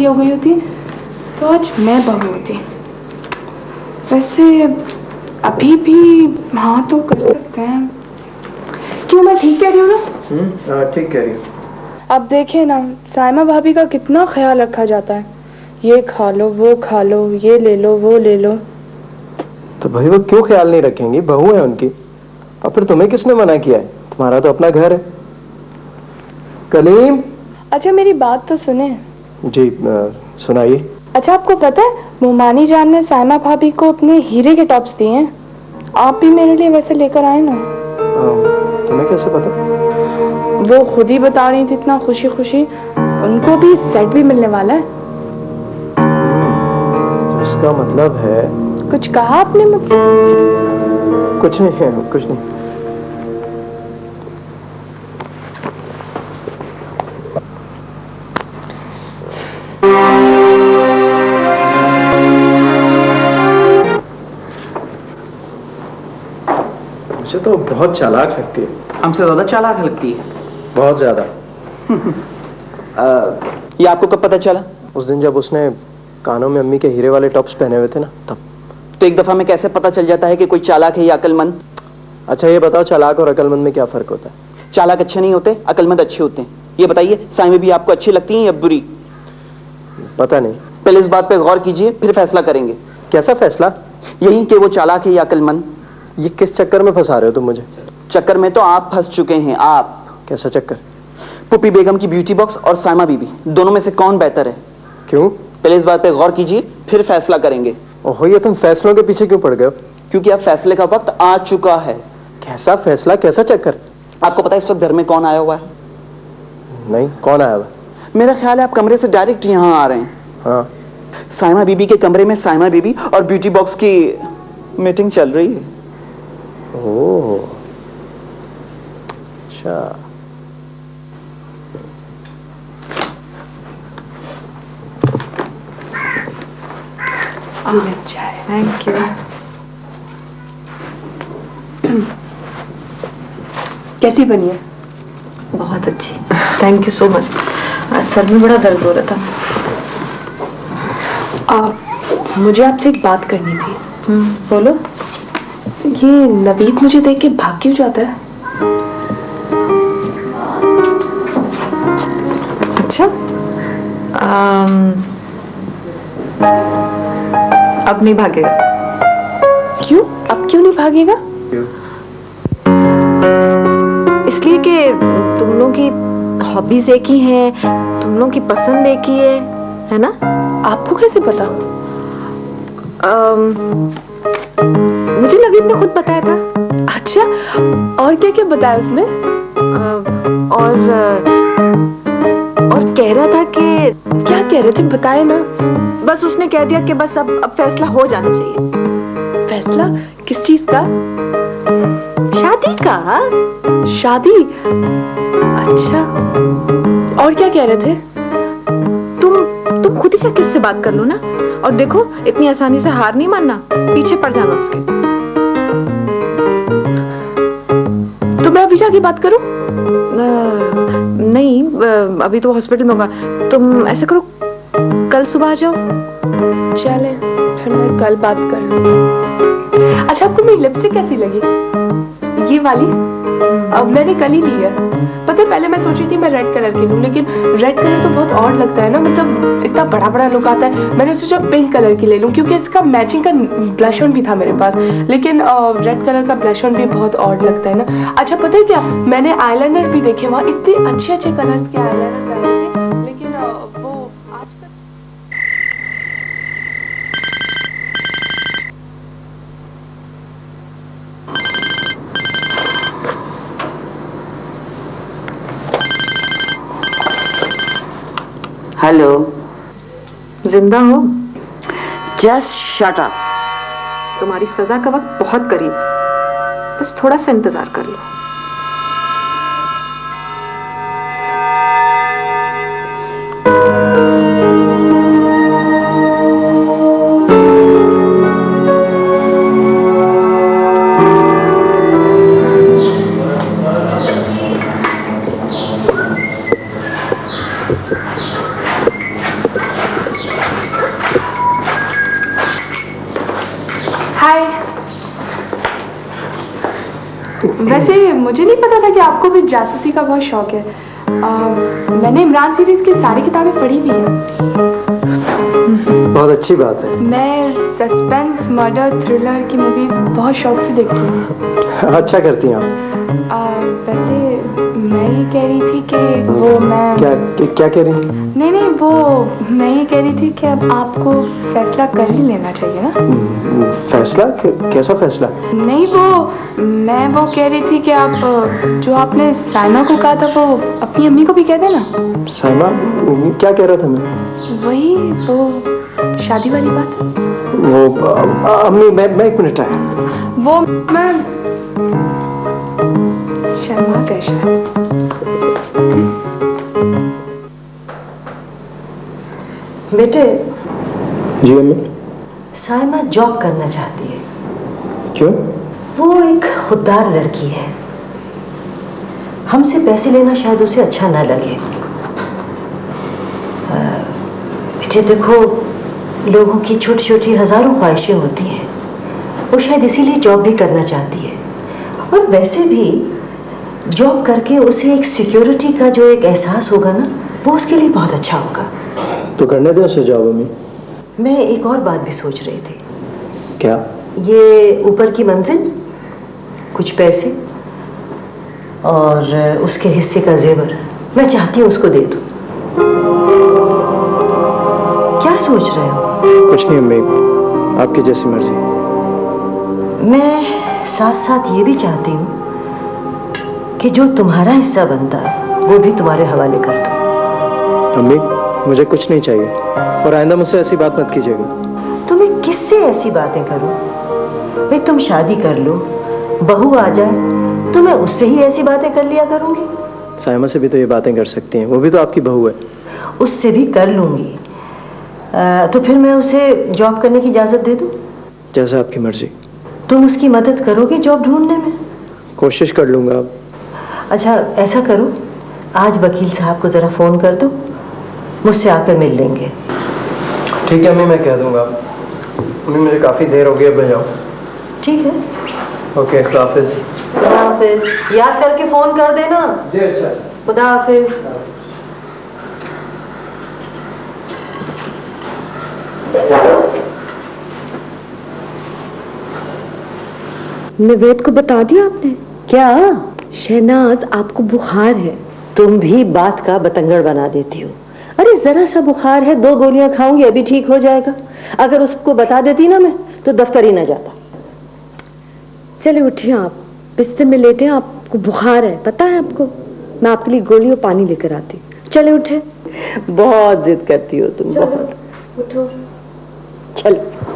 शादी हो गई होती तो आज मैं बहू होती। वैसे अभी भी हाँ तो कर सकते हैं। क्यों, मैं ठीक कह रही हूँ ना? ठीक कह रही हूँ। अब देखे ना, साइमा भाभी का कितना ख्याल रखा जाता है। ये खा लो, वो खा लो, ये ले लो, वो ले लो। तो भाई वो क्यों ख्याल नहीं रखेंगी? बहू है उनकी। और फिर तुम्हें किसने मना किया है? तुम्हारा तो अपना घर है। कलीम। अच्छा मेरी बात तो सुने। जी सुनाइए। अच्छा आपको पता है मोमानी जान ने साइमा भाभी को अपने हीरे के टॉप्स दिए हैं। आप भी मेरे लिए वैसे लेकर आए ना। तुम्हें कैसे पता? वो खुद ही बता रही थी इतना खुशी खुशी। उनको भी सेट भी मिलने वाला है। तो इसका मतलब है कुछ कहा आपने मुझसे? कुछ नहीं है, कुछ नहीं। मुझे तो बहुत चालाक लगती है। हमसे ज्यादा चालाक लगती है। बहुत ज्यादा। ये आपको कब पता चला? उस दिन जब उसने कानों में अम्मी के हीरे वाले टॉप्स पहने हुए थे ना, तब। तो एक दफा में कैसे पता चल जाता है कि कोई चालाक है या अकलमंद? अच्छा ये बताओ, चालाक और अकलमंद में क्या फर्क होता है? चालाक अच्छे नहीं होते, अकलमंद अच्छे होते हैं। ये बताइए साइमा भी आपको अच्छी लगती हैं या बुरी? पता नहीं। पहले इस बात पे गौर कीजिए, फिर फैसला करेंगे। कैसा फैसला? यही कि वो चालाक है या अकलमंद। ये किस चक्कर में फंसा रहे हो तुम मुझे? चक्कर में तो आप फंस चुके हैं। आप। कैसा चक्कर? पुप्पी बेगम की ब्यूटी बॉक्स और साइमा बीबी, दोनों में से कौन बेहतर है? क्यों? पहले इस बात पे गौर कीजिए, फिर फैसला करेंगे। ओहो, ये तुम फैसलों के पीछे क्यों पड़ गए हो? क्योंकि अब फैसले का वक्त आ चुका है। कैसा फैसला, कैसा चक्कर? आपको पता है इस वक्त घर में कौन आया हुआ है? नहीं, कौन आया हुआ? मेरा ख्याल है आप कमरे से डायरेक्ट यहाँ आ रहे हैं। हाँ। साइमा बीबी के कमरे में साइमा बीबी और ब्यूटी बॉक्स की मीटिंग चल रही है। ओह, अच्छा। चाय। Thank you. कैसी बनी है? बहुत अच्छी, थैंक यू सो मच। आज सर में बड़ा दर्द हो रहा था। मुझे आपसे एक बात करनी थी। बोलो। ये नवीद मुझे देख के भाग क्यों जाता है? अच्छा, अब नहीं भागेगा। क्यों? अब क्यों नहीं भागेगा? इसलिए कि तुम लोगों की हॉबीज एक ही हैं, तुम लोगों की पसंद एक ही है ना? आपको कैसे पता? मुझे नवीद ने खुद बताया था। अच्छा, और क्या क्या बताया उसने? और कह रहा था कि क्या कह रहे थे, बताए ना। बस उसने कह दिया कि बस अब फैसला हो जाना चाहिए। फैसला किस चीज का? शादी का। शादी? अच्छा, और क्या कह रहे थे? तुम खुद ही जाके उससे बात कर लो ना। और देखो, इतनी आसानी से हार नहीं मानना, पीछे पड़ जाना उसके। तो मैं अभी जाके बात करूं? नहीं, अभी तो हॉस्पिटल में होगा। तुम ऐसे करो, कल सुबह आ जाओ। चले, फिर मैं कल बात कर लूं। अच्छा, आपको मेरी लिपस्टिक कैसी लगी? ये वाली? अब मैंने कल ही ली है। पता है पहले मैं सोची थी मैं रेड कलर की लूं, लेकिन रेड कलर तो बहुत ऑड लगता है ना, मतलब इतना बड़ा बड़ा लुक आता है। मैंने सोचा पिंक कलर की ले लूं, क्योंकि इसका मैचिंग का ब्लश ऑन भी था मेरे पास, लेकिन रेड कलर का ब्लश ऑन भी बहुत ऑड लगता है ना। अच्छा पता है क्या, मैंने आईलाइनर भी देखे, वहाँ इतने अच्छे अच्छे कलर्स के आईलाइनर आए थे, लेकिन वो आजकल। हेलो। जिंदा हो? Just shut up. तुम्हारी सजा का वक्त बहुत करीब है, बस थोड़ा सा इंतजार कर लो। वैसे मुझे नहीं पता था कि आपको भी जासूसी का बहुत शौक है। मैंने इमरान सीरीज की सारी किताबें पढ़ी हुई हैं। बहुत अच्छी बात है। मैं सस्पेंस, मर्डर, थ्रिलर की मूवीज बहुत शौक से देखती हूँ। अच्छा करती हैं आप। वैसे मैं ये कह रही थी कि वो मैं क्या कह रही हैं? नहीं, वो मैं ये कह रही थी कि अब आपको फैसला कर ही लेना चाहिए ना। फैसला? कैसा फैसला? नहीं, मैं वो कह रही थी कि आप जो आपने साइमा को कहा था वो अपनी अम्मी को भी कह देना। साइमा? क्या कह रहा था मैं? वही वो शादी वाली बात। वो अम्मी, मैं 1 मिनट आया। वो मैं शर्मा गए शायद। बेटे। जी अम्मी। साइमा जॉब करना चाहती है। क्यों? वो एक खुददार लड़की है। हमसे पैसे लेना शायद उसे अच्छा ना लगे। बेटे देखो, लोगों की छोटी छोटी हजारों ख्वाहिशें होती हैं। वो शायद इसीलिए जॉब भी करना चाहती है। और वैसे भी जॉब करके उसे एक सिक्योरिटी का जो एक एहसास होगा ना, वो उसके लिए बहुत अच्छा होगा। तो करने दो उसे जॉब अम्मी। मैं एक और बात भी सोच रही थी। क्या? ये ऊपर की मंजिल, कुछ पैसे और उसके हिस्से का जेवर मैं चाहती हूँ उसको दे दूँ। क्या सोच रहे हो? कुछ नहीं अम्मी, आपकी जैसी मर्जी। मैं साथ साथ ये भी चाहती हूँ कि जो तुम्हारा हिस्सा बनता है वो भी तुम्हारे हवाले कर दूँ। अम्मी, मुझे कुछ नहीं चाहिए और आइंदा मुझसे ऐसी बात मत कीजिएगा। तुम्हें किससे ऐसी बातें करूं? भाई तुम शादी कर लो, बहू आ जाए तो मैं उससे ही ऐसी बातें कर लिया करूंगी। साइमा से भी तो ये बातें कर सकती हैं, वो भी तो आपकी बहू है। उससे भी कर लूंगी। तो फिर मैं उसे जॉब करने की इजाजत दे दूं? जैसा आपकी मर्जी। तुम उसकी मदद करोगे जॉब ढूंढने में? कोशिश कर लूंगा। अच्छा ऐसा करो, आज वकील साहब को जरा फोन कर दो, मुझसे आकर मिल लेंगे। ठीक है अम्मी, मैं कह दूंगा। अम्मी मुझे काफी देर हो गई, अब मैं जाऊँ। ठीक है। ओके, खुदा हाफिज। खुदा हाफिज। याद करके फोन कर देना। जी अच्छा। खुदा हाफिज। निवेद को बता दिया आपने? क्या? शहनाज, आपको बुखार है। तुम भी बात का बतंगड़ बना देती हो। अरे जरा सा बुखार है, 2 गोलियां खाऊंगी अभी ठीक हो जाएगा। अगर उसको बता देती ना मैं, तो दफ्तर ही ना जाता। चले उठिए, आप बिस्तर में लेटे, आपको बुखार है, पता है आपको। मैं आपके लिए गोली और पानी लेकर आती। चले उठे। बहुत जिद करती हो तुम, बहुत। उठो। चलो।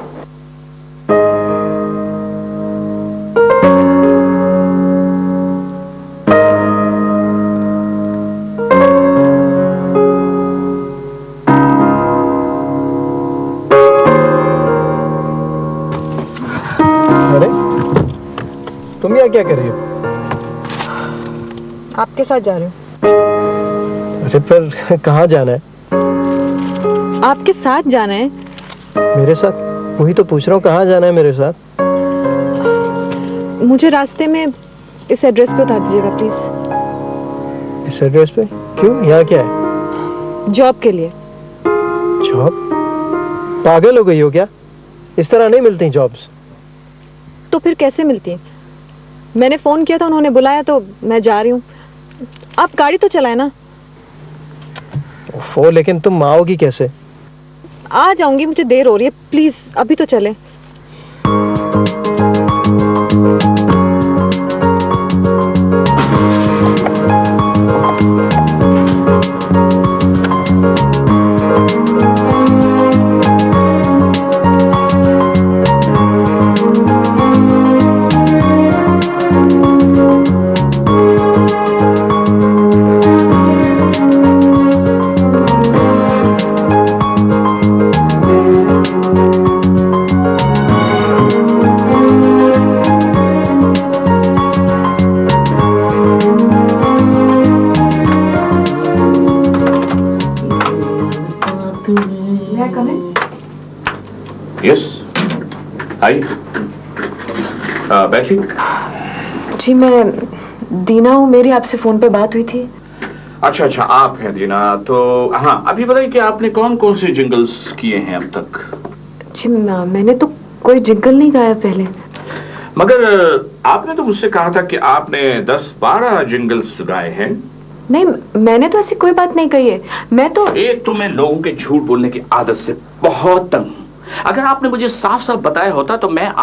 तुम यहाँ क्या कर रही हो? आपके साथ जा रही हूँ। अरे पर कहाँ जाना है? आपके साथ जाना है। मेरे साथ? वही तो पूछ रहा हूँ, कहाँ जाना है मेरे साथ? मुझे रास्ते में इस एड्रेस पे उतार दीजिएगा प्लीज। इस एड्रेस पे? क्यों, यहाँ क्या है? जॉब के लिए। जॉब? पागल हो गई हो क्या? इस तरह नहीं मिलती जॉब्स। तो फिर कैसे मिलती हैं? मैंने फोन किया था, उन्होंने बुलाया तो मैं जा रही हूँ। आप गाड़ी तो चलाए ना। ओफो, लेकिन तुम आओगी कैसे? आ जाऊंगी, मुझे देर हो रही है, प्लीज अभी तो चले। Yes. Hi. Bashi? जी मैं दीना हूँ, मेरी आपसे फोन पे बात हुई थी। अच्छा अच्छा, आप हैं दीना। तो हाँ, अभी बताइए कि आपने कौन कौन से जिंगल्स किए हैं अब तक? जी मैंने तो कोई जिंगल नहीं गाया पहले। मगर आपने तो मुझसे कहा था कि आपने 10-12 जिंगल्स गाए हैं। नहीं, मैंने तो ऐसी कोई बात नहीं कही है। मैं तो एक तो मैं लोगों के झूठ बोलने की आदत से बहुत तंग हूं। अगर आपने मुझे साफ साफ बताया होता तो मैं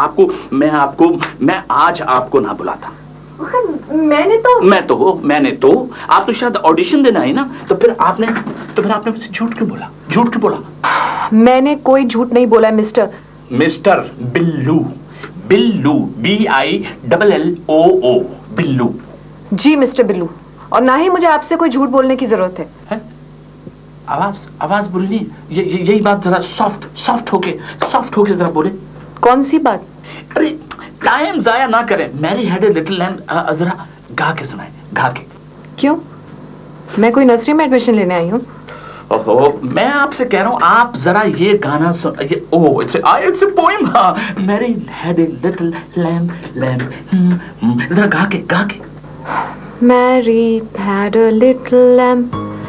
आज आपको ना बुलाता। मैंने तो आप तो शायद ऑडिशन देना है ना, तो फिर आपने मुझसे झूठ क्यों बोला? मैंने कोई झूठ नहीं बोला है मिस्टर बिल्लू, BILLOO, बिल्लू। जी मिस्टर बिल्लू, और ना ही मुझे आपसे कोई झूठ बोलने की जरूरत है? आवाज बोलनी, यही बात जरा सॉफ्ट होके जरा बोले। कौन सी बात? अरे टाइम जाया ना करें। Mary had a little lamb, जरा गा के सुनाए, गा के। क्यों? मैं कोई नर्सरी में एडमिशन लेने आई हूँ? ओहो, मैं आपसे कह रहा हूँ आप जरा ये गाना सुन। It's a poem. Mary had a little lamb, जरा गा के। Mary had a little lamb.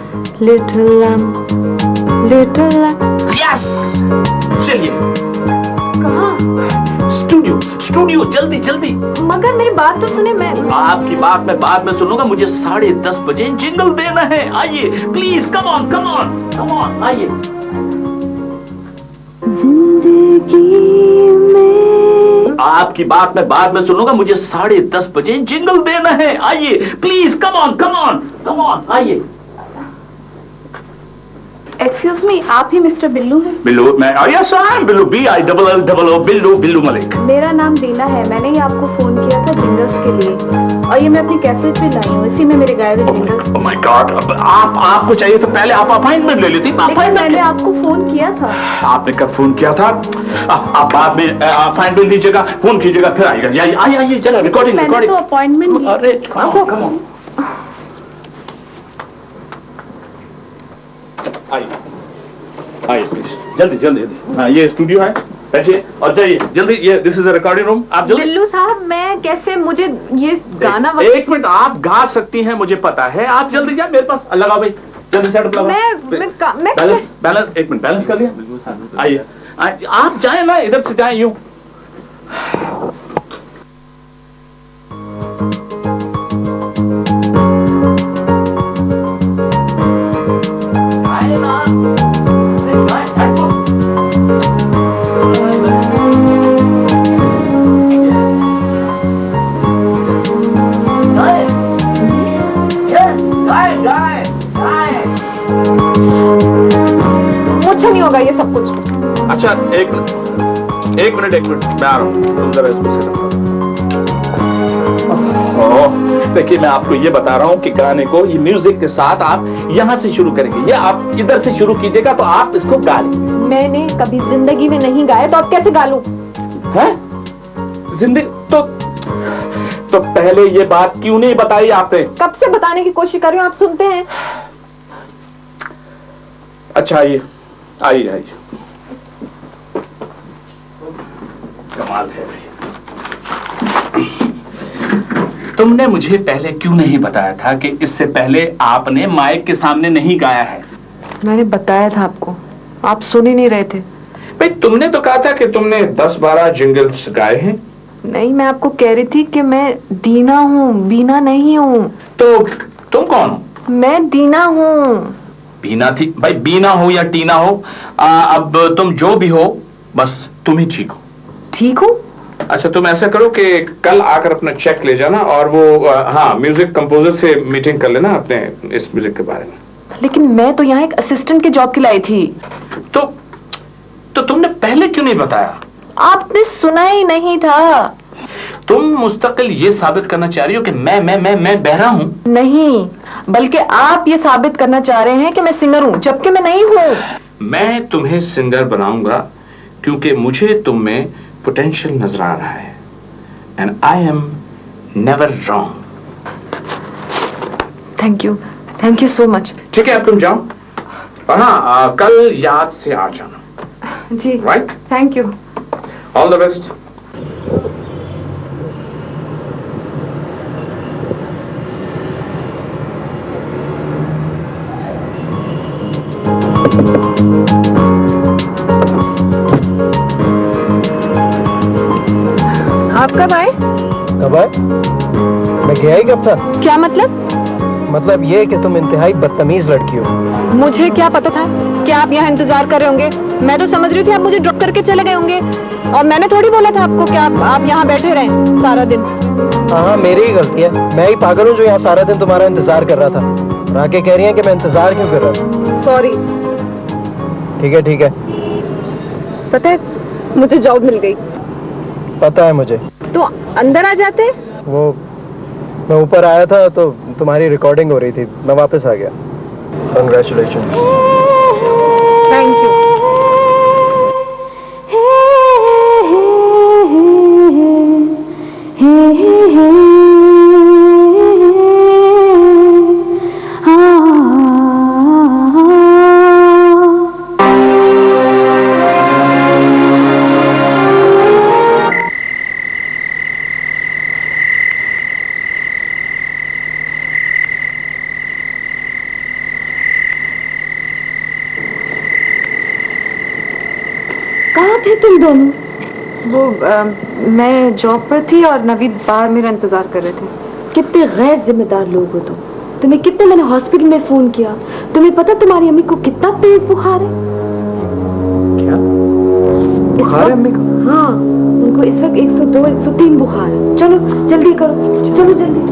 Yes! चलिए। कहाँ? स्टूडियो, जल्दी। मगर मेरी बात तो सुने। मैं आपकी बात मैं बाद में सुनूंगा। मुझे 10:30 बजे जिंगल देना है। आइए प्लीज, कम ऑन, आइए। जिंदगी में आपकी बात मैं बाद में सुनूंगा। मुझे 10:30 बजे जिंगल देना है। आइए प्लीज, कम ऑन, आइए। एक्सक्यूज मी, आप ही मिस्टर बिल्लू हैं? बिल्लू, मैं yes I am Billu, BILLO, Billu Malik. मेरा नाम दीना है। मैंने ही आपको फोन किया था जिंगल्स के लिए, और ये मैं अपनी कैसेट पे लाई हूँ। इसी में मेरे गाए हुए जिंगल्स। ओह माय गॉड, अब आपको चाहिए तो पहले आप अपॉइंटमेंट ले लेती। मैंने आपको फोन किया था। आपने कब फोन किया था? आप बाद में अपॉइंटमेंट लीजिएगा, फोन कीजिएगा, फिर आइएगा। आइए चलो, रिकॉर्डिंग। मैंने तो अपॉइंटमेंट ली। अरे कम ऑन। आइए प्लीज, जल्दी। हाँ, ये स्टूडियो है, बैठिए और जाइए जल्दी। ये this is a recording room. आप जल्दी। बिल्लू साहब, मैं कैसे, मुझे ये गाना एक मिनट, आप गा सकती हैं मुझे पता है। आप जल्दी जाए, मेरे पास लगाओ भाई, जल्दी सेटअप लगाओ। मैं बैलेंस एक मिनट, बैलेंस कर लिया? आइए आप जाए ना, इधर से जाए यूं। मुझसे नहीं होगा ये सब कुछ। अच्छा एक मिनट, मैं आ रहा हूँ। तुम जरा इसको सेटअप करो। देखिए, मैं आपको ये बता रहा हूँ कि गाने को ये म्यूजिक के साथ आप यहाँ से शुरू करेंगे। ये आप इधर से शुरू कीजिएगा तो आप इसको गा लेंगे। मैंने कभी जिंदगी में नहीं गाया, तो आप कैसे गा लूं? हैं? जिंदगी तो पहले ये बात क्यों नहीं बताई आपने? कब से बताने की कोशिश कर रही हूँ, आप सुनते हैं? अच्छा आइए। कमाल है भाई। तुमने मुझे पहले क्यों नहीं बताया था कि इससे पहले आपने माइक के सामने नहीं गाया है? मैंने बताया था आपको, आप सुन ही नहीं रहे थे। भाई तुमने तो कहा था कि तुमने 10-12 जिंगल्स गाए हैं। नहीं, मैं आपको कह रही थी कि मैं दीना हूँ, बीना नहीं हूँ। तो तुम कौन हो? मैं दीना हूँ। बीना थी भाई, बीना हो या टीना हो, अब तुम जो भी हो, बस तुम ही ठीक हो। ठीक हो? अच्छा, तुम ऐसा करो कि कल आकर अपना चेक ले जाना और वो हाँ, म्यूजिक कंपोजर से मीटिंग कर लेना अपने इस म्यूजिक के बारे में। लेकिन मैं तो यहाँ एक असिस्टेंट के जॉब के लिए आई थी। तो तुमने पहले क्यों नहीं बताया? आपने सुना ही नहीं था। तुम मुस्तकिल ये साबित करना चाह रही हो कि मैं बहरा हूँ? नहीं, बल्कि आप ये साबित करना चाह रहे हैं कि मैं सिंगर हूँ, जबकि मैं नहीं हूँ। मैं तुम्हें सिंगर बनाऊंगा क्योंकि मुझे तुम में पोटेंशियल नजर आ रहा है। And I am never wrong. Thank you so much. ठीक है, अब तुम जाओ और हाँ, कल याद से आ जाना। जी, right. Thank you. All the best. कब आए? कब आए? मैं गया ही कब था? क्या मतलब? मतलब ये कि तुम इंतहाई बदतमीज लड़की हो। मुझे क्या पता था कि आप यहाँ इंतजार कर रहे होंगे? मैं तो समझ रही थी आप मुझे ड्रॉप करके चले गए होंगे, और मैंने थोड़ी बोला था आपको कि आप यहाँ बैठे रहें सारा दिन। हाँ, मेरी ही गलती है। मैं ही पागल हूँ जो यहाँ सारा दिन तुम्हारा इंतजार कर रहा था। और आके कह रही है कि मैं इंतजार क्यों कर रहा था। सॉरी। ठीक है। पता है मुझे जॉब मिल गई। पता है मुझे। तो अंदर आ जाते। वो मैं ऊपर आया था तो तुम्हारी रिकॉर्डिंग हो रही थी, मैं वापस आ गया। कंग्रेचुलेशन। Thank you. कहाँ थे तुम दोनों? वो मैं जॉब पर थी और नवीद बाहर मेरा इंतजार कर रहे थे। कितने गैर जिम्मेदार लोग हो तुम। तुम्हें कितने मैंने हॉस्पिटल में फोन किया। तुम्हें पता तुम्हारी अम्मी को कितना तेज बुखार है? क्या इस बुखार है अम्मी को? हाँ, उनको इस वक्त 102 103 बुखार है। चलो जल्दी करो, चलो जल्दी।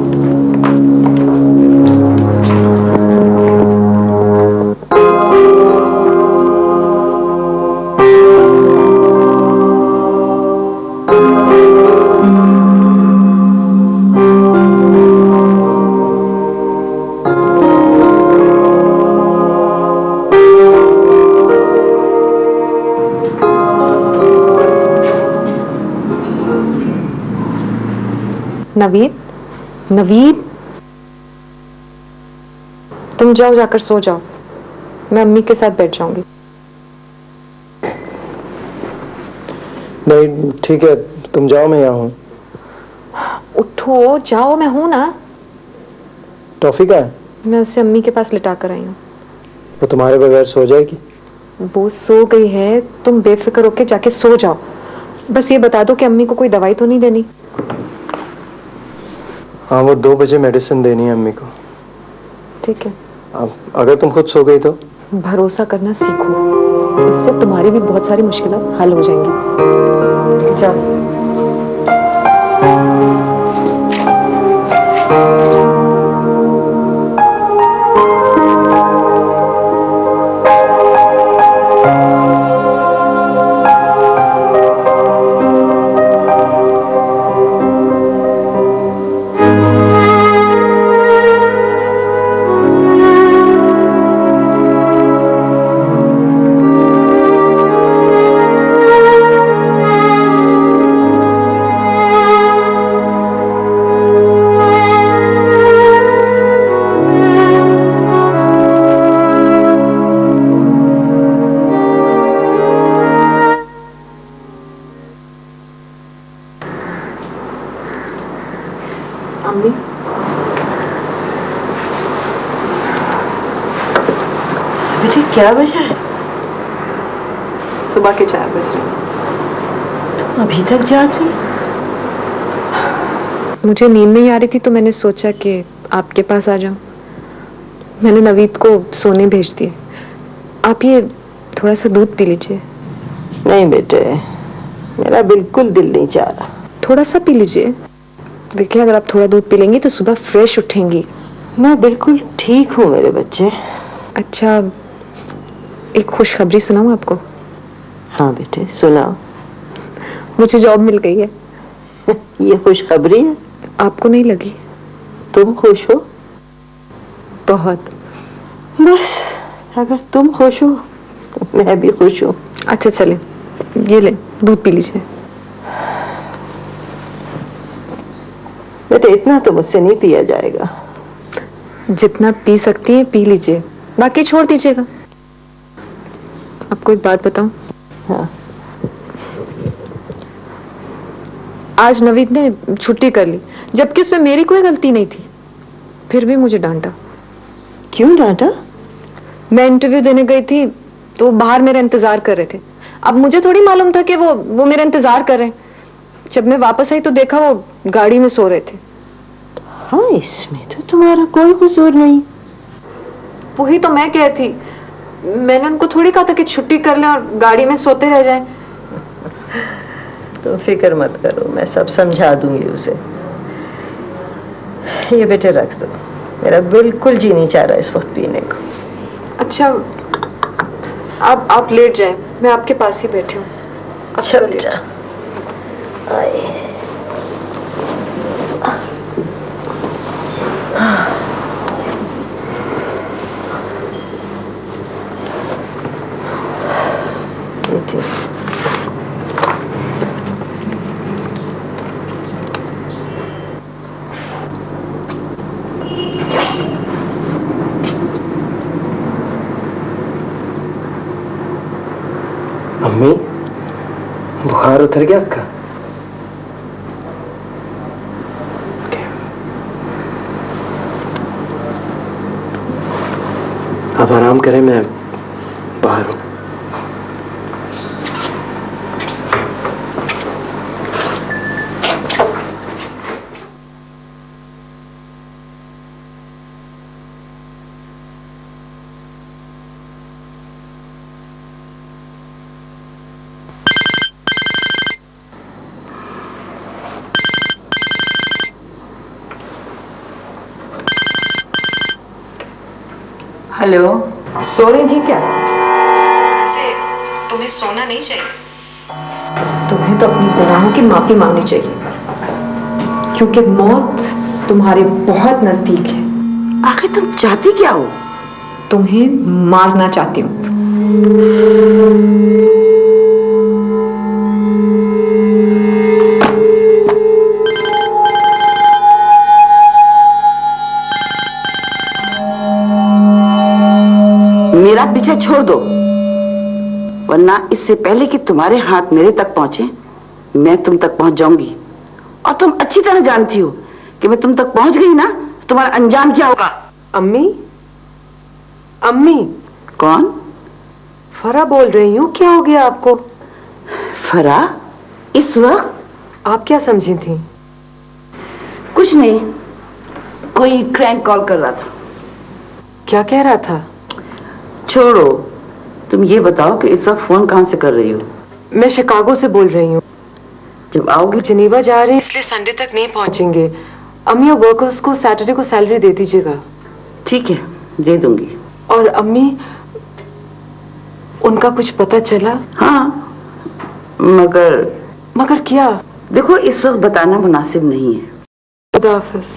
नवीद, तुम जाओ, जाकर सो जाओ। मैं अम्मी के साथ बैठ जाऊंगी। नहीं ठीक है, तुम जाओ, मैं यहाँ हूँ। उठो, जाओ, मैं हूं ना। टॉफी का है? मैं उसे अम्मी के पास लिटा कर आई हूँ। वो तुम्हारे बगैर सो जाएगी? वो सो गई है, तुम बेफिक्र होके जाके सो जाओ। बस ये बता दो कि अम्मी को कोई दवाई तो नहीं देनी? हाँ, वो 2 बजे मेडिसिन देनी है अम्मी को। ठीक है। अब अगर तुम खुद सो गई तो? भरोसा करना सीखो, इससे तुम्हारी भी बहुत सारी मुश्किलें हल हो जाएंगी। जाओ। बेटे क्या वजह है? सुबह के 4 बज रहे। तुम अभी तक जाग रही? मुझे नींद नहीं आ रही थी तो मैंने सोचा कि आपके पास आ जाऊं। मैंने नवीद को सोने भेज दिए। आप ये थोड़ा सा दूध पी लीजिए। नहीं बेटे, मेरा बिल्कुल दिल नहीं चाह रहा। थोड़ा सा पी लीजिए। देखिए, अगर आप थोड़ा दूध पी लेंगी तो सुबह फ्रेश उठेंगी। मैं बिल्कुल ठीक हूँ मेरे बच्चे। अच्छा, एक खुशखबरी सुनाऊं आपको? हाँ बेटे सुनाओ। मुझे जॉब मिल गई है। ये खुशखबरी है? आपको नहीं लगी? तुम खुश हो? बहुत। बस अगर तुम खुश हो तो मैं भी खुश हूँ। अच्छा चले, ये ले दूध पी लीजिए। बेटे इतना तो मुझसे नहीं पिया जाएगा। जितना पी सकती है पी लीजिए, बाकी छोड़ दीजिएगा। आपको एक बात बताऊं? हाँ। आज नवीद ने छुट्टी कर ली, जबकि उसमें मेरी कोई गलती नहीं थी। फिर भी मुझे डांटा। क्यों डांटा? मैं इंटरव्यू देने गई थी तो वो बाहर मेरा इंतजार कर रहे थे। अब मुझे थोड़ी मालूम था कि वो मेरा इंतजार कर रहे हैं। जब मैं वापस आई तो देखा वो गाड़ी में सो रहे थे। हाँ, इसमें तो तुम्हारा कोई कसूर नहीं। वही तो मैं कह थी, मैंने उनको थोड़ी कहा था कि छुट्टी कर लें और गाड़ी में सोते रह जाएं। तुम फिक्र मत करो, मैं सब समझा दूंगी उसे। ये बेटे रख दो, मेरा बिल्कुल जी नहीं चाह रहा इस वक्त पीने को। अच्छा, आप लेट जाएं, मैं आपके पास ही बैठी हूँ। अच्छा बेटा, आए। अम्मी, बुखार उतर गया आपका? आप आराम करें, मैं बाहर हूं। हेलो, सो रही थी क्या? वैसे तुम्हें सोना नहीं चाहिए, तुम्हें तो अपनी गुनाहों की माफी मांगनी चाहिए, क्योंकि मौत तुम्हारे बहुत नजदीक है। आखिर तुम चाहती क्या हो? तुम्हें मारना चाहती हूँ। मेरा पीछा छोड़ दो, वरना इससे पहले कि तुम्हारे हाथ मेरे तक पहुंचे मैं तुम तक पहुंच जाऊंगी। और तुम अच्छी तरह जानती हो कि मैं तुम तक पहुंच गई ना, तुम्हारा अंजाम क्या होगा। अम्मी, अम्मी। कौन? फरा बोल रही हूँ, क्या हो गया आपको? फरा? इस वक्त? आप क्या समझी थी? कुछ नहीं, कोई क्रैंक कॉल कर रहा था। क्या कह रहा था? छोड़ो, तुम ये बताओ कि इस वक्त फोन कहां से कर रही हो? मैं शिकागो से बोल रही हूँ। जब आओगे? जिनेवा जा रहे हैं, इसलिए संडे तक नहीं पहुंचेंगे। अम्मी और वर्कर्स को सैटरडे को सैलरी दे दीजिएगा। ठीक है, दे दूंगी। और अम्मी, उनका कुछ पता चला? हाँ, मगर क्या? देखो, इस वक्त बताना मुनासिब नहीं है। खुदा हाफिज।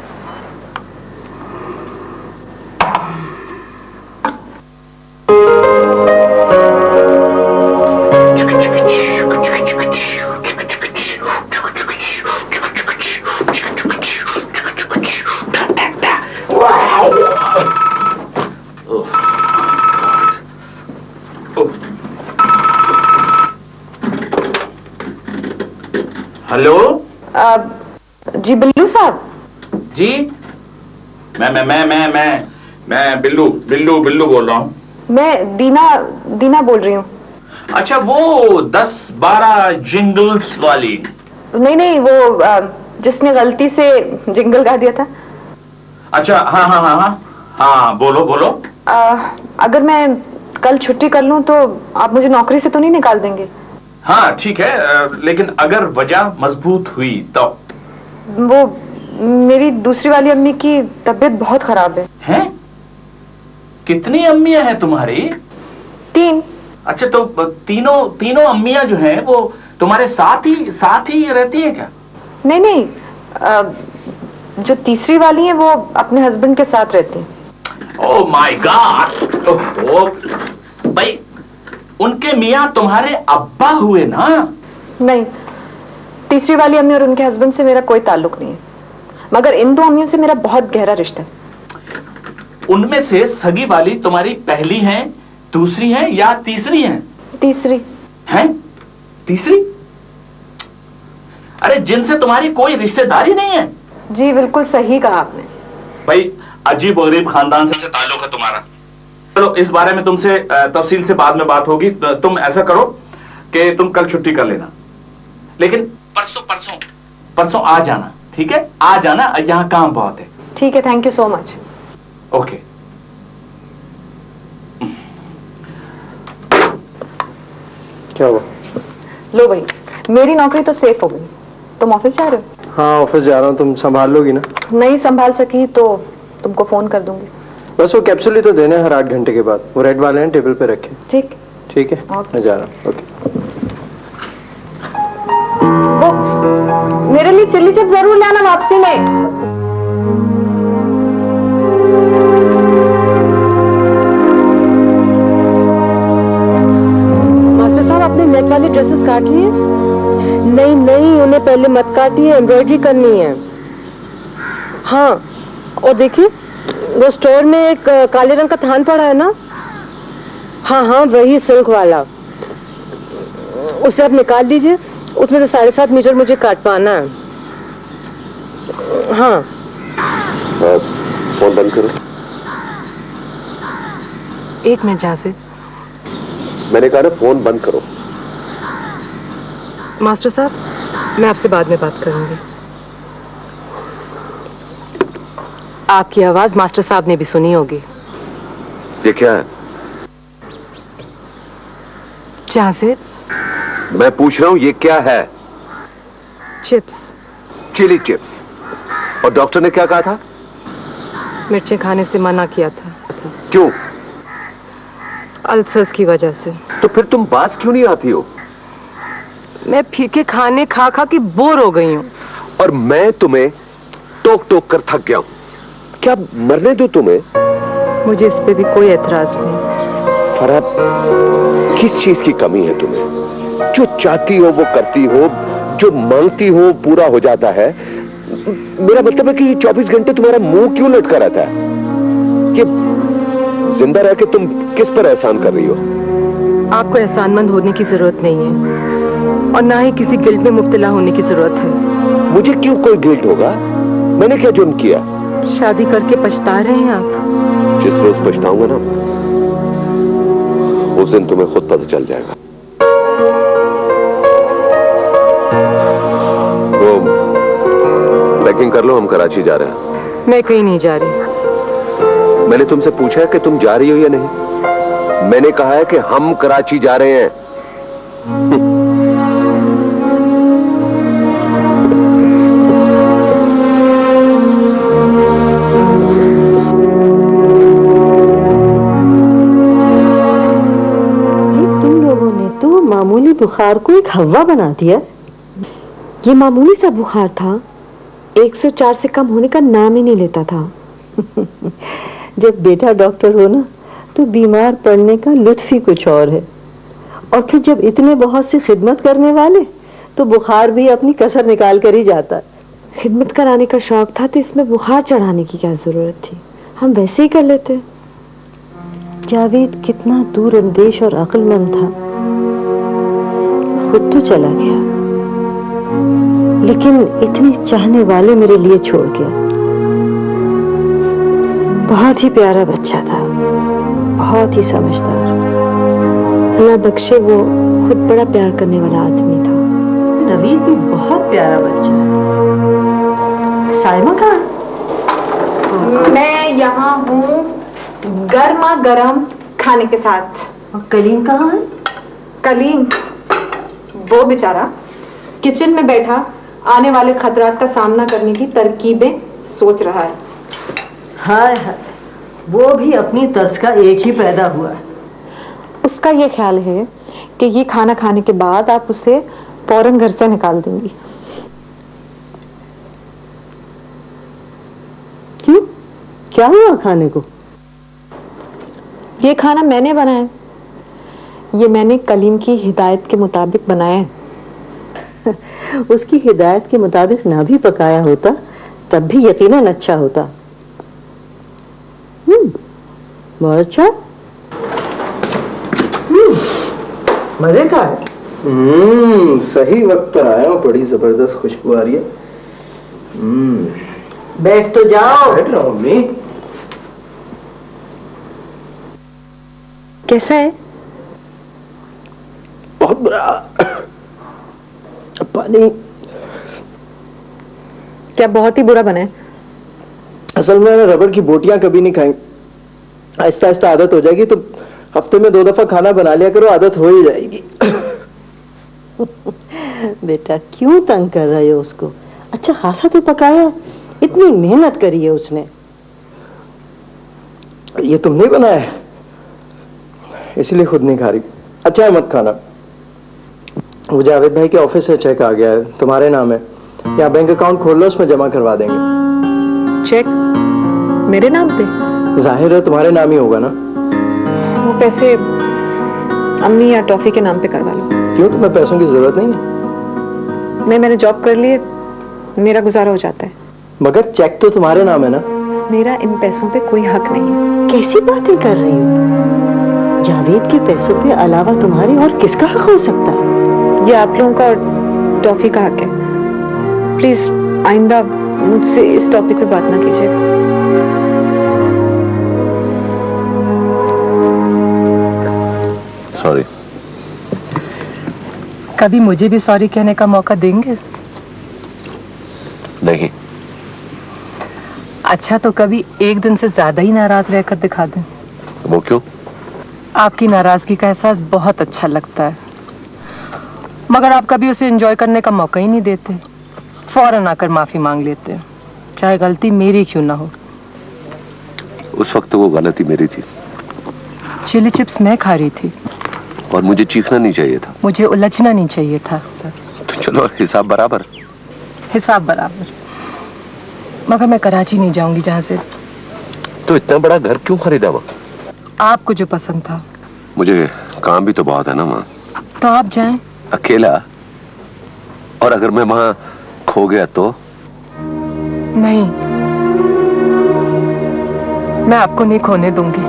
हेलो। जी बिल्लू साहब। जी, मैं बिल्लू बोल रहा हूँ। मैं दीना बोल रही हूँ। अच्छा, वो 10-12 जिंगल्स वाली? नहीं, वो जिसने गलती से जिंगल गा दिया था। अच्छा, हाँ, बोलो। अगर मैं कल छुट्टी कर लूँ तो आप मुझे नौकरी से तो नहीं निकाल देंगे? हाँ ठीक है, लेकिन अगर वजह मजबूत हुई तो? वो मेरी दूसरी वाली अम्मी की तबीयत बहुत खराब है। हैं? कितनी अम्मियां हैं तुम्हारी? 3। अच्छा, तो तीनों अम्मियां जो हैं वो तुम्हारे साथ ही रहती है क्या? नहीं, जो तीसरी वाली है वो अपने हस्बैंड के साथ रहती है। ओह माय गॉड, भाई उनके मियां तुम्हारे अब्बा हुए ना? नहीं, तीसरी वाली अम्मी और उनके हस्बैंड से मेरा कोई ताल्लुक नहीं है, मगर इन 2 अम्मियों से मेरा बहुत गहरा रिश्ता है। उनमें से सगी वाली तुम्हारी पहली है, दूसरी है या तीसरी है? तीसरी है। तीसरी? अरे, जिनसे तुम्हारी कोई रिश्तेदारी नहीं है? जी बिल्कुल सही कहा आपने। भाई, अजीब और गरीब खानदान से ताल्लुक है तुम्हारा। चलो, इस बारे में तुमसे तफसील से बाद में बात होगी। तुम ऐसा करो कि तुम कल छुट्टी कर लेना, लेकिन परसों परसों परसों आ जाना, ठीक है? आ जाना, यहाँ काम बहुत है। ठीक है, thank you so much. Okay. क्या हुआ? लो भाई, मेरी नौकरी तो सेफ हो गई। तुम ऑफिस जा रहे हो? हाँ ऑफिस जा रहा हूँ, तुम संभाल लोगी ना? नहीं संभाल सकी तो तुमको फोन कर दूंगी। बस वो कैप्सूल ही तो देने हर 8 घंटे के बाद, वो रेड वाले हैं टेबल पे रखे। ठीक ठीक है, मैं जा रहा हूँ। ओके। वो मेरे लिए चिल्ली चिप जरूर लाना वापसी में। मास्टर साहब, आपने नेट वाली ड्रेसेस काट ली है? नहीं नहीं, उन्हें पहले मत काटिए, एम्ब्रॉयडरी करनी है। हाँ, और देखिए वो स्टोर में एक काले रंग का थान पड़ा है ना? हाँ हाँ वही सिल्क वाला, उसे आप निकाल दीजिए। उसमें से 7.5 मीटर मुझे काटवाना है। हाँ फोन बंद करो। 1 मिनट जासिद। मैंने कहा ना फोन बंद करो। मास्टर साहब, मैं आपसे बाद में बात करूंगी। आपकी आवाज मास्टर साहब ने भी सुनी होगी। ये क्या है? जासिद, मैं पूछ रहा हूँ ये क्या है? चिप्स। Chilli chips. और डॉक्टर ने क्या कहा था? मिर्चें खाने से मना किया था। क्यों? अल्सर्स की वजह से। तो फिर तुम पास क्यों नहीं आती हो? मैं फीके खाने खा खा के बोर हो गई हूँ। और मैं तुम्हें टोक टोक कर थक गया हूँ। क्या मरने दो तुम्हें? मुझे इस पे भी कोई एतराज नहीं। फरहत, किस चीज की कमी है तुम्हें? जो चाहती हो वो करती हो, जो मांगती हो पूरा हो जाता है। मेरा मतलब है कि ये 24 घंटे तुम्हारा मुंह क्यों लटका रहता है? ये जिंदा रह के तुम किस पर एहसान कर रही हो? आपको एहसानमंद होने की जरूरत नहीं है और ना ही किसी गिल्ट में मुब्तला होने की जरूरत है। मुझे क्यों कोई गिल्ट होगा? मैंने क्या जुर्म किया? शादी करके पछता रहे हैं आप। जिस रोज पछताऊंगा ना, उस दिन तुम्हें खुद पता चल जाएगा। वो पैकिंग कर लो, हम कराची जा रहे हैं। मैं कहीं नहीं जा रही। मैंने तुमसे पूछा है कि तुम जा रही हो या नहीं? मैंने कहा है कि हम कराची जा रहे हैं। मामूली बुखार को एक हवा बना दिया। ये मामूली सा बुखार था, 104 से कम होने का नाम ही नहीं लेता था। जब बेटा डॉक्टर हो ना तो बीमार पड़ने का लुत्फ ही कुछ और है। और फिर जब इतने बहुत से खिदमत करने वाले तो बुखार भी अपनी कसर निकाल कर ही जाता है। खिदमत कराने का शौक था तो इसमें बुखार चढ़ाने की क्या जरूरत थी, हम वैसे ही कर लेते। जावेद कितना दूरअंदेश और अक्लमंद था। खुद तो चला गया लेकिन इतने चाहने वाले मेरे लिए छोड़ गया। बहुत ही प्यारा बच्चा था, बहुत ही समझदार। अल्लाह बख्शे, वो खुद बड़ा प्यार करने वाला आदमी था। नवीद भी बहुत प्यारा बच्चा है। साइमा कहाँ? मैं यहाँ हूँ गर्मा गर्म खाने के साथ। और कलीम कहाँ है? कलीम वो बेचारा किचन में बैठा आने वाले खतरात का सामना करने की तरकीबें सोच रहा है। हाय हाय, वो भी अपनी तर्ज का एक ही पैदा हुआ है। उसका ये ख्याल है कि ये खाना खाने के बाद आप उसे फौरन घर से निकाल देंगी। क्यों? क्या हुआ खाने को? ये खाना मैंने बनाया, ये मैंने कलीम की हिदायत के मुताबिक बनाया है। उसकी हिदायत के मुताबिक ना भी पकाया होता तब भी यकीनन अच्छा होता। बहुत अच्छा। मजे का है। सही वक्त पर आया हूँ, बड़ी जबरदस्त खुशबू आ रही है। बैठ तो जाओ। बैठ रहा हूँ मम्मी। कैसा है? बहुत बुरा। पानी क्या बहुत ही बुरा बना है? असल में मैंने रबड़ की बोटियां कभी नहीं खाई। आहिस्ता आहिस्ता आदत हो जाएगी, तो हफ्ते में 2 दफा खाना बना लिया करो, आदत हो ही जाएगी। बेटा क्यों तंग कर रहे हो उसको? अच्छा खासा तो पकाया, इतनी मेहनत करी है उसने। ये तुमने बनाया है, इसलिए खुद नहीं खा रही। अच्छा है मत खाना। वो जावेद भाई के ऑफिस से चेक आ गया है, तुम्हारे नाम है। यहाँ बैंक अकाउंट खोल लो, उसमें जमा करवा देंगे। चेक मेरे नाम पे? जाहिर है तुम्हारे नाम ही होगा ना। वो पैसे अम्मी या टॉफी के नाम पे करवा लो। क्यों, तुम्हें पैसों की जरूरत नहीं है? नहीं, मैंने जॉब कर ली है, मेरा गुजारा हो जाता है। मगर चेक तो तुम्हारे नाम है ना। मेरा इन पैसों पे कोई हक नहीं है। कैसी बातें कर रही हो? जावेद के पैसों पे अलावा तुम्हारे और किसका हक हो सकता है? ये आप लोगों का और टॉफी का हक है। प्लीज आइंदा मुझसे इस टॉपिक पे बात ना कीजिए। सॉरी। कभी मुझे भी सॉरी कहने का मौका देंगे? नहीं। अच्छा तो कभी एक दिन से ज्यादा ही नाराज रहकर दिखा दें। वो क्यों? आपकी नाराजगी का एहसास बहुत अच्छा लगता है, मगर आप कभी उसे एंजॉय करने का मौका ही नहीं देते। फौरन आकर माफी मांग लेते हैं, चाहे गलती मेरी क्यों ना हो। उस वक्त तो वो गलती मेरी थी। चिली चिप्स मैं खा रही थी और मुझे चीखना नहीं चाहिए था। मुझे उलझना नहीं चाहिए था। तो चलो हिसाब बराबर। हिसाब बराबर। मगर मैं कराची नहीं जाऊंगी जहां से। तो इतना बड़ा घर क्यों खरीदा माँ? आपको जो पसंद था। मुझे काम भी तो बहुत है ना माँ। तो आप जाएं। अकेला? और अगर मैं वहां खो गया तो? नहीं, मैं आपको नहीं खोने दूंगी।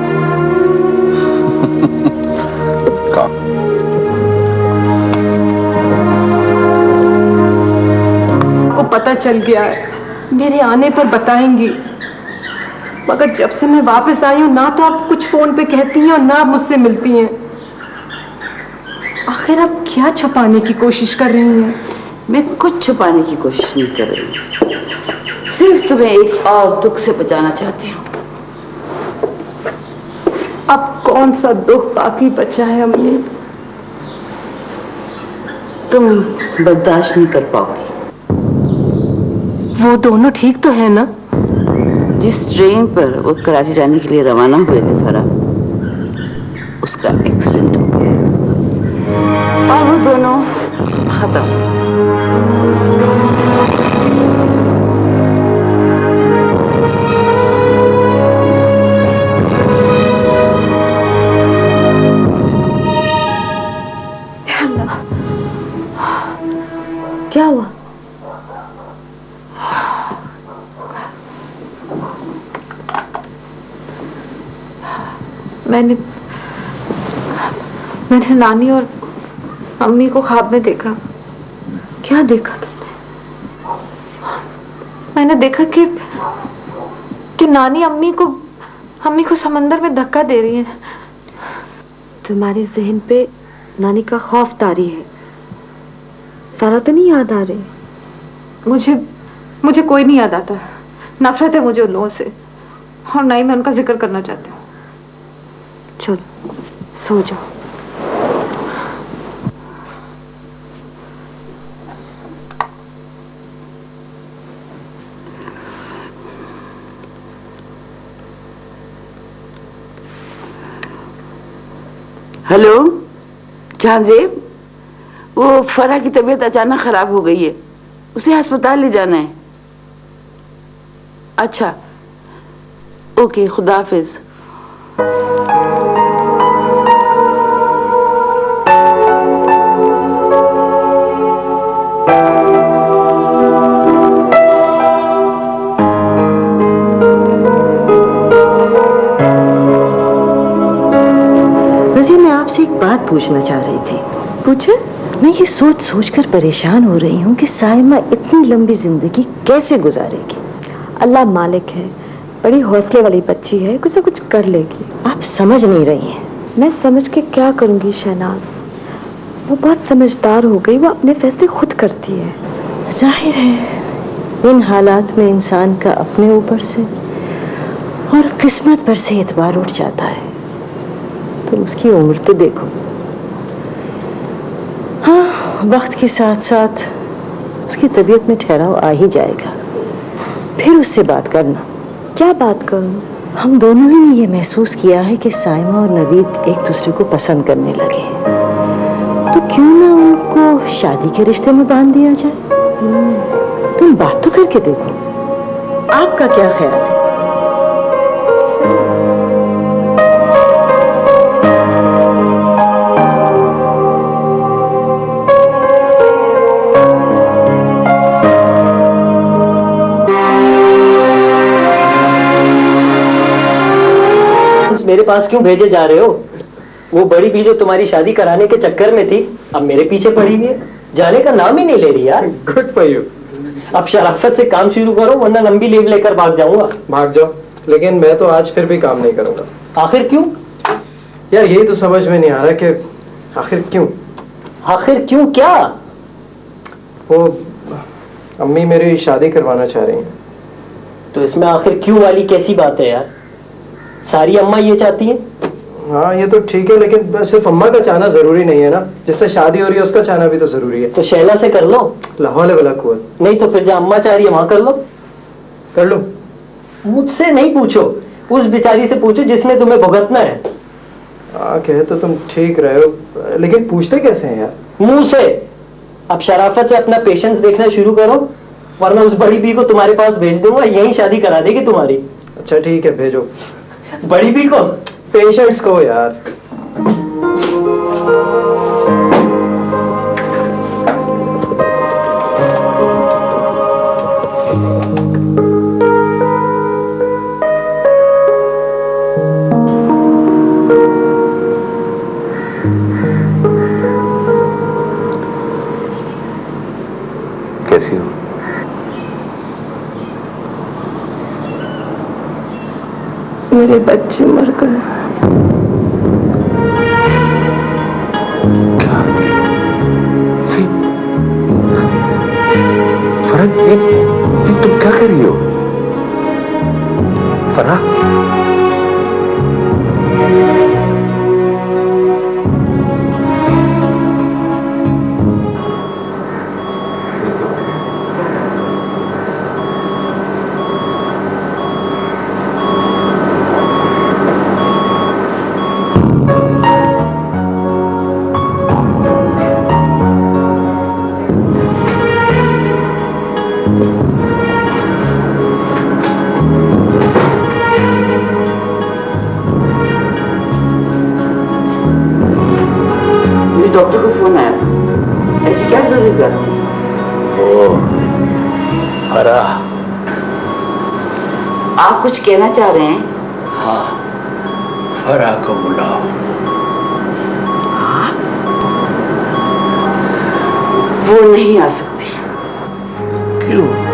को पता चल गया है, मेरे आने पर बताएंगी। मगर जब से मैं वापस आई हूं, ना तो आप कुछ फोन पे कहती हैं और ना आप मुझसे मिलती हैं। आखिर आप क्या छुपाने की कोशिश कर रही हैं? मैं कुछ छुपाने की कोशिश नहीं कर रही हूँ, सिर्फ तुम्हें एक और दुख से बचाना चाहती हूँ। अब कौन सा दुख बाकी बचा है अम्मी? तुम बर्दाश्त नहीं कर पाओगी। वो दोनों ठीक तो है ना? जिस ट्रेन पर वो कराची जाने के लिए रवाना हुए थे फरा, उसका एक्सीडेंट हो गया और वो दोनों खत्म। क्या हुआ? मैंने नानी और अम्मी को ख्वाब में देखा। क्या देखा तुमने? मैंने देखा कि नानी अम्मी को समंदर में धक्का दे रही है। तुम्हारे जहन पे नानी का खौफ तारी है। तारा तो नहीं याद आ रही? मुझे कोई नहीं याद आता। नफरत है मुझे उन लोगों से, और ना ही मैं उनका जिक्र करना चाहती हूँ। चलो सो जाओ। हेलो जहांजेब, वो फरा की तबीयत अचानक खराब हो गई है, उसे अस्पताल ले जाना है। अच्छा ओके, खुदा हाफिज। वैसे मैं आपसे एक बात पूछना चाह रही थी। पूछे? मैं ये सोच सोचकर परेशान हो रही हूँ कि साइमा इतनी लंबी जिंदगी कैसे गुजारेगी। अल्लाह मालिक है, बड़ी हौसले वाली बच्ची है, कुछ ना कुछ कर लेगी। आप समझ नहीं रही हैं। मैं समझ के क्या करूंगी शहनाज? वो बहुत समझदार हो गई, वो अपने फैसले खुद करती है। जाहिर है, उन हालात में इंसान का अपने ऊपर से और किस्मत पर से एतबार उठ जाता है। तुम उसकी उम्र तो देखो। हाँ, वक्त के साथ साथ उसकी तबीयत में ठहराव आ ही जाएगा। फिर उससे बात करना। क्या बात करूं? हम दोनों ही ने ये महसूस किया है कि साइमा और नवीद एक दूसरे को पसंद करने लगे, तो क्यों ना उनको शादी के रिश्ते में बांध दिया जाए। तुम बात तो करके देखो, आपका क्या ख्याल है? मेरे पास क्यों भेजे जा रहे हो? वो बड़ी भी जो तुम्हारी शादी कराने के चक्कर में थी, अब मेरे पीछे पड़ी हुई है, जाने का नाम ही नहीं ले रही यार। Good for you. अब शराफत से काम शुरू करो, वरना लंबी लीव लेकर भाग जाऊंगा। भाग जाओ, लेकिन मैं तो आज फिर भी काम नहीं करूंगा। आखिर क्यों? यार यही तो समझ में नहीं आ रहा कि आखिर क्यों। आखिर क्यों क्या? वो अम्मी मेरी शादी करवाना चाह रही हैं। तो इसमें आखिर क्यों वाली कैसी बात है यार? सारी अम्मा ये चाहती हैं। हाँ ये तो ठीक है, लेकिन सिर्फ अम्मा का चाहना जरूरी नहीं है ना, जिससे शादी हो रही है उसका चाहना भी तो जरूरी है। तो शैला से कर लो। लाहौल वाला कुआं। नहीं तो फिर जहाँ अम्मा चाह रही है वहां कर लो। कर लो। मुझसे नहीं पूछो, उस बेचारी से पूछो जिसने तुम्हें भुगतना है। कहे तो तुम ठीक रहे हो, लेकिन पूछते कैसे हैं यार? मुंह से। अब शराफत से अपना पेशेंस देखना शुरू करो, वरना उस बड़ी बी को तुम्हारे पास भेज दूंगा, यही शादी करा देगी तुम्हारी। अच्छा ठीक है, भेजो। बड़ी बी को? पेशेंट्स को यार। कैसी हो? मेरे बच्चे मर गए। क्या? फरह, ये तुम क्या कर रही हो? फरह, डॉक्टर को फोन आया था। ऐसी क्या जरूरी बात थी? फरह, आप कुछ कहना चाह रहे हैं? हाँ, फरह को बुलाओ। वो नहीं आ सकती। क्यों?